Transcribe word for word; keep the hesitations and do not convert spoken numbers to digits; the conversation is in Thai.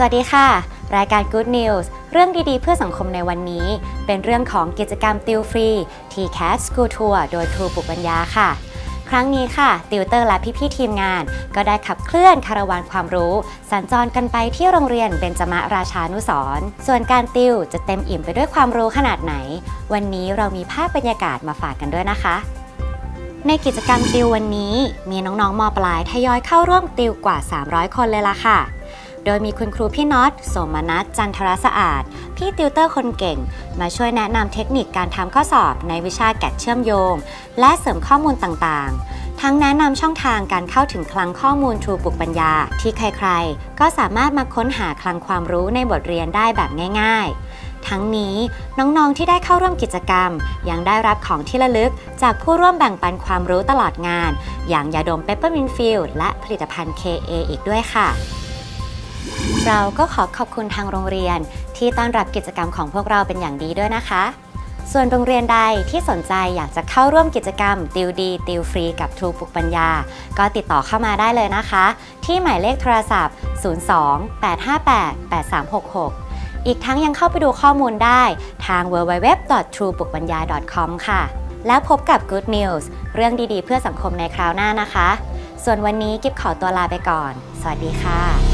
วัสดีค่ะรายการ Good News เรื่องดีๆเพื่อสังคมในวันนี้เป็นเรื่องของกิจกรรมติวฟรี ที แคท School Tour โดยครูปุกปัญญาค่ะครั้งนี้ค่ะติวเตอร์และพี่ๆทีมงานก็ได้ขับเคลื่อนคาราวานความรู้สัญจรกันไปที่โรงเรียนเบญจมราชานุสรณ์ส่วนการติวจะเต็มอิ่มไปด้วยความรู้ขนาดไหนวันนี้เรามีภาพบรรยากาศมาฝากกันด้วยนะคะในกิจกรรมติววันนี้มีน้องๆม.ปลายทยอยเข้าร่วมติวกว่าสามร้อยคนเลยล่ะค่ะโดยมีคุณครูพี่น็อตสมนัสจันทรสะอาดพี่ติวเตอร์คนเก่งมาช่วยแนะนำเทคนิคการทำข้อสอบในวิชาแกะเชื่อมโยงและเสริมข้อมูลต่างๆทั้งแนะนำช่องทางการเข้าถึงคลังข้อมูลทรูปุกปัญญาที่ใครๆก็สามารถมาค้นหาคลังความรู้ในบทเรียนได้แบบง่ายๆทั้งนี้น้องๆที่ได้เข้าร่วมกิจกรรมยังได้รับของที่ระลึกจากผู้ร่วมแบ่งปันความรู้ตลอดงานอย่างยาดมเปปเปอร์มินต์ฟิลและผลิตภัณฑ์ เค เอ อีกด้วยค่ะเราก็ขอขอบคุณทางโรงเรียนที่ต้อนรับกิจกรรมของพวกเราเป็นอย่างดีด้วยนะคะส่วนโรงเรียนใดที่สนใจอยากจะเข้าร่วมกิจกรรมติวดีติวฟรีกับทรูปุกปัญญาก็ติดต่อเข้ามาได้เลยนะคะที่หมายเลขโทรศัพท์ศูนย์ สอง แปด ห้า แปด แปด สาม หก หกอีกทั้งยังเข้าไปดูข้อมูลได้ทาง ดับเบิลยู ดับเบิลยู ดับเบิลยู ดอท ทรูปุกปัญญา ดอท คอม ค่ะแล้วพบกับ Good News เรื่องดีๆเพื่อสังคมในคราวหน้านะคะส่วนวันนี้กิ๊บขอตัวลาไปก่อนสวัสดีค่ะ